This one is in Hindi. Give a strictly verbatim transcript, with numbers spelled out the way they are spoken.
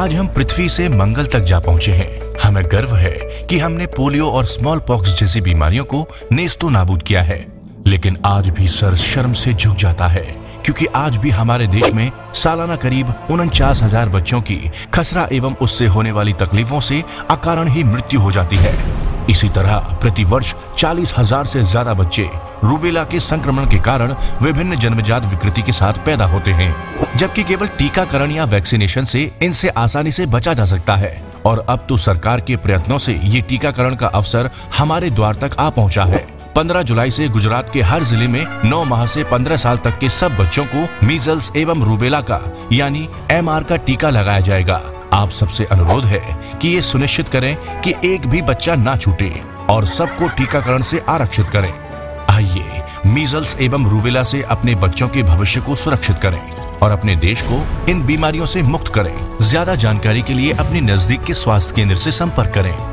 आज हम पृथ्वी से मंगल तक जा पहुंचे हैं। हमें गर्व है कि हमने पोलियो और स्मॉल पॉक्स जैसी बीमारियों को नेस्तो नाबूद किया है। लेकिन आज भी सर शर्म से झुक जाता है, क्योंकि आज भी हमारे देश में सालाना करीब उनचास हजार बच्चों की खसरा एवं उससे होने वाली तकलीफों से अकारण ही मृत्यु हो जाती है। इसी तरह प्रति वर्ष चालीस हजार से ज्यादा बच्चे रूबेला के संक्रमण के कारण विभिन्न जन्मजात विकृति के साथ पैदा होते हैं, जबकि केवल टीकाकरण या वैक्सीनेशन से इनसे आसानी से बचा जा सकता है। और अब तो सरकार के प्रयत्नों से ये टीकाकरण का अवसर हमारे द्वार तक आ पहुंचा है। पंद्रह जुलाई से गुजरात के हर जिले में नौ माह से पंद्रह साल तक के सब बच्चों को मीजल्स एवं रूबेला का यानी एम आर का टीका लगाया जाएगा। आप सबसे अनुरोध है कि ये सुनिश्चित करें कि एक भी बच्चा ना छूटे और सबको टीकाकरण से आरक्षित करें। आइए मीजल्स एवं रूबेला से अपने बच्चों के भविष्य को सुरक्षित करें और अपने देश को इन बीमारियों से मुक्त करें। ज्यादा जानकारी के लिए अपने नजदीक के स्वास्थ्य केंद्र से संपर्क करें।